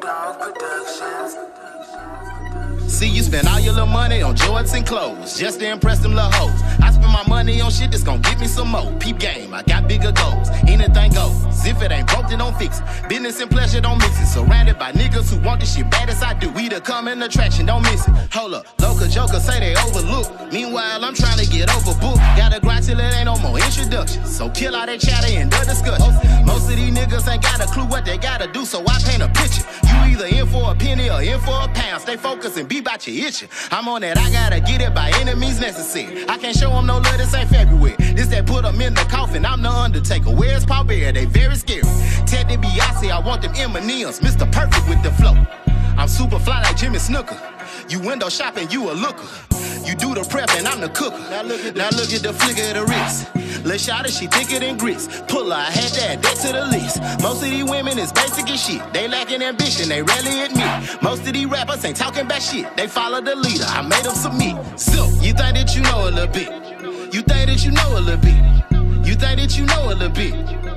See, you spend all your little money on Jordans and clothes just to impress them little hoes. I spend my money on shit that's gon' get me some more. Peep game, I got bigger goals. Anything goes. If it ain't broke, then don't fix it. Business and pleasure, don't mix it. Surrounded by niggas who want this shit bad as I do. We the coming attraction, don't miss it. Hold up, local jokers say they overlook. Meanwhile, I'm trying to get overbooked. Gotta grind till it ain't no more introduction. So kill all that chatter and the discussion. Most of these niggas ain't got a clue what they gotta do, so I paint a picture. You either in for a penny or in for a pound. Stay focused and be about your itching. I'm on that, I gotta get it by any means necessary. I can't show them no love, this ain't February. This that put them in the coffin, I'm the Undertaker. Where's Paul Bear? They very scary. Ted DiBiase, I want them M&M's. Mr. Perfect with the flow. I'm super fly like Jimmy Snooker. You window shopping, you a looker. You do the prep and I'm the cooker. Now look at the flick of the wrist. Lil' shawty, she thicker than grits. Pull her, I had to add that to the list. Most of these women is basic as shit. They lacking ambition, they rarely admit. Most of these rappers ain't talking about shit. They follow the leader, I made them submit. So, you think that you know a little bit. You think that you know a little bit. You think that you know a little bit.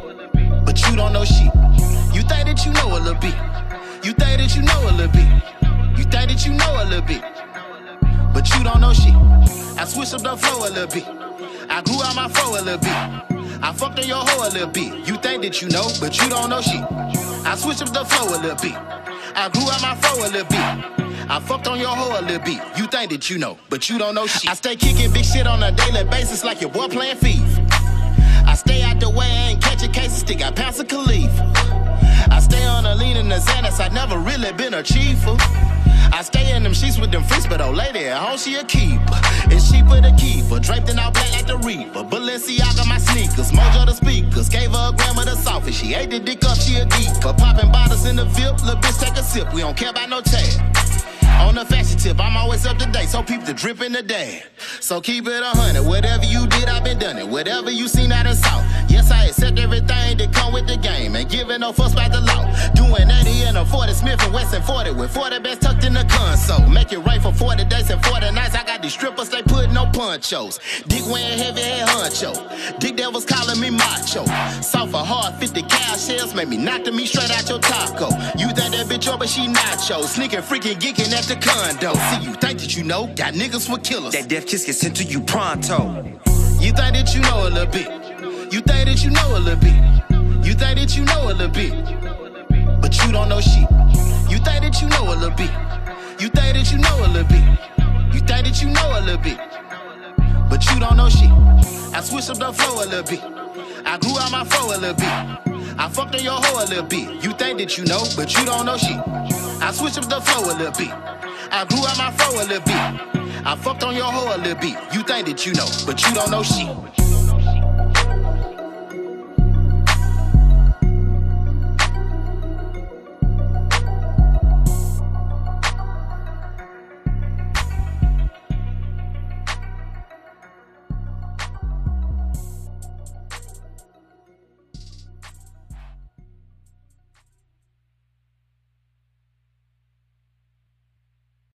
But you don't know shit. You think that you know a little bit. You think that you know a little bit. You think that you know a little bit. But you don't know shit. I switched up the flow a little bit. I grew out my fro a little bit. I fucked on your hoe a little bit. You think that you know, but you don't know shit. I switched up the flow a little bit. I grew out my fro a little bit. I fucked on your hoe a little bit. You think that you know, but you don't know shit. I stay kicking big shit on a daily basis like your boy playing FIFA. I stay out the way, I ain't catching cases, still got pounds of Khalifa. I stay on the lean and the Xanax, I never really been a chiefer. I stay in them sheets with them freaks, but old lady at home, she a keeper. It's cheaper to keep her, draped in all black like the Reaper. Balenciaga my sneakers, Mojo the speakers. Gave her a gram of the softest, she ate the dick up, she a geek. For popping bottles in the VIP, little bitch take a sip, we don't care about no tag. On the fashion tip, I'm always up to date, so peep the drip in the day. So keep it 100, whatever you did, I been done it. Whatever you seen, I done saw. Yes, I accept everything that come with the game, and giving no fuss about the law. Doing 80 in a 40, Smith and Wesson 40, with 40 best tucked in the console. Make it rain for 40 days and 40 nights. I got these strippers, they put no ponchos. Dick wearing heavy head honcho. Dick devils calling me macho. Soft or hard, 50 cow shells, make me knock the meat straight out your taco. You think that bitch over, she nacho. Sneaking, freaking, geeking at the condo. See, you think that you know, got niggas with killers. That death kiss gets sent to you pronto. You think that you know a little bit. You think that you know a little bit. You think that you know a little bit. But you don't know shit. You think that you know a little bit. You think that you know a little bit. You think that you know a little bit. But you don't know shit. I switched up the flow a little bit. I grew out my fro a little bit. I fucked on your hoe a little bit. You think that you know, but you don't know shit. I switched up the flow a little bit. I grew out my fro a little bit. I fucked on your hoe a little bit. You think that you know, but you don't know shit.